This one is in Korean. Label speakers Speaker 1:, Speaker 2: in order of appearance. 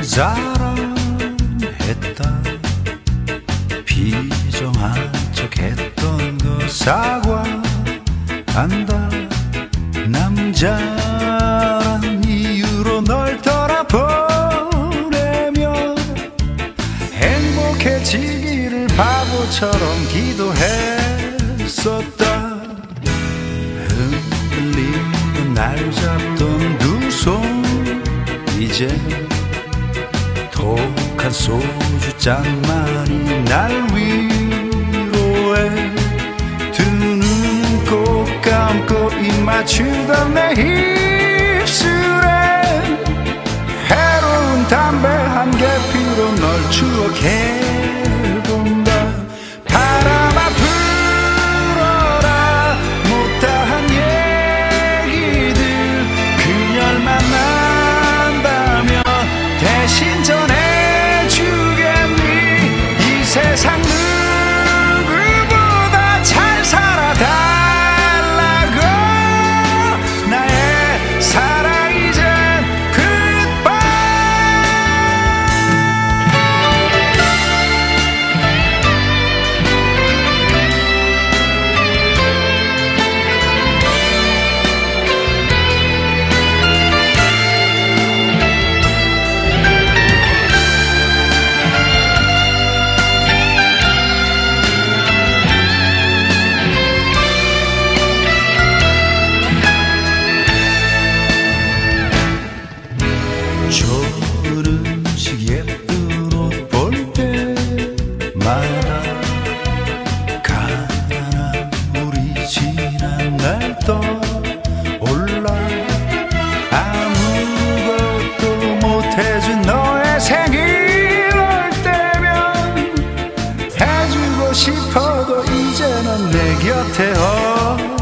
Speaker 1: 사랑했다 비정한 척했던 거 사과한다 남자란 이유로 널 떠나보내며 행복해지기를 바보처럼 기도했었다 흔들리던 날 잡던 두 손 이제 독한 소주잔만이 날 위로해 두 눈 꼭 감고 입 맞추던 내 입술에 해로운 담배 한 개 피로 널 추억해본다 바람아 불어라 못다한 얘기들 그녀를 만난다면 대신 전해주겠니 이 세상 누구보다 잘 살아달라고 나의 사랑 이젠 굿바이 좋은 음식 예쁜 옷 볼 때마다 가난한 우리 지난 날 떠올라 아무것도 못해준 너의 생일 올 때면 해주고 싶어도 이제는 내 곁에